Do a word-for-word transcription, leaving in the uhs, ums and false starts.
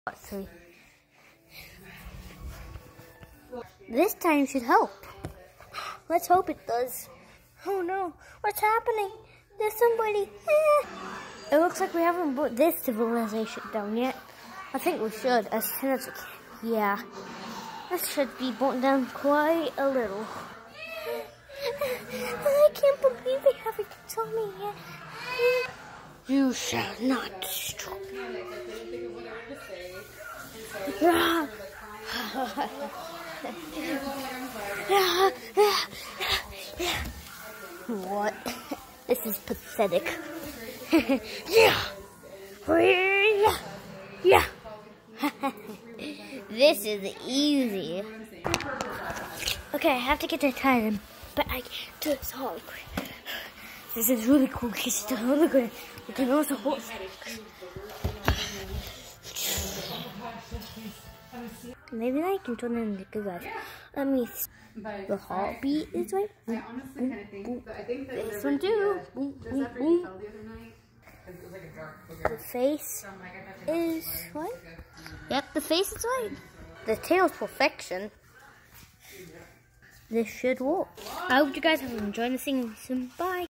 part three. This time should help. Let's hope it does. Oh no, what's happening? There's somebody. Eh. It looks like we haven't brought this civilization down yet. I think we should as soon as we can. Yeah, this should be brought down quite a little. I can't believe they haven't told me yet. You shall not stop. What? This is pathetic. Yeah. Yeah. This is easy. Okay, I have to get the time, but I do this hologram. This is really cool because it's a hologram. You can also hold things. Maybe I can turn it into good guys. Let me see. The heartbeat is right. Boom, boom, boom. This one too. Boom, boom, boom. The face is right. Yep, the face is right. The tail's perfection. This should work. I hope you guys have enjoyed the singing. Bye.